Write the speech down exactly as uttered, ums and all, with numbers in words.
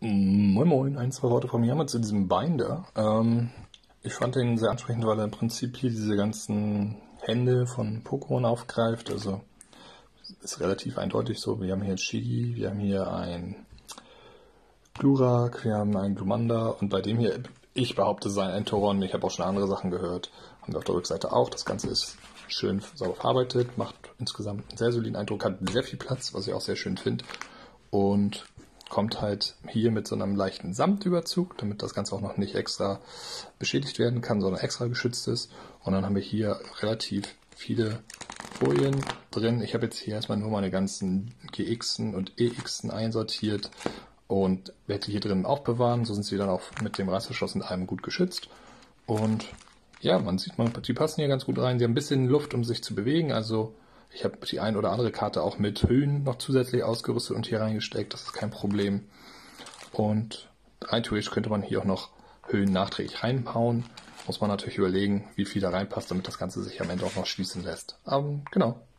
Moin Moin, ein, zwei Worte von mir einmal zu diesem Binder. Ähm, ich fand den sehr ansprechend, weil er im Prinzip hier diese ganzen Hände von Pokémon aufgreift. Also ist relativ eindeutig so. Wir haben hier ein Shiggy, wir haben hier ein Glurak, wir haben einen Glumanda und bei dem hier, ich behaupte, sei ein Entoron. Ich habe auch schon andere Sachen gehört. Haben wir auf der Rückseite auch. Das Ganze ist schön sauber verarbeitet, macht insgesamt einen sehr soliden Eindruck, hat sehr viel Platz, was ich auch sehr schön finde. Und kommt halt hier mit so einem leichten Samtüberzug, damit das Ganze auch noch nicht extra beschädigt werden kann, sondern extra geschützt ist. Und dann haben wir hier relativ viele Folien drin. Ich habe jetzt hier erstmal nur meine ganzen G Xen und E Xen einsortiert und werde die hier drin aufbewahren. So sind sie dann auch mit dem Reißverschluss in allem gut geschützt. Und ja, man sieht, man, die passen hier ganz gut rein. Sie haben ein bisschen Luft, um sich zu bewegen, also ich habe die ein oder andere Karte auch mit Höhen noch zusätzlich ausgerüstet und hier reingesteckt. Das ist kein Problem. Und rein theoretisch könnte man hier auch noch Höhen nachträglich reinhauen. Muss man natürlich überlegen, wie viel da reinpasst, damit das Ganze sich am Ende auch noch schließen lässt. Aber genau.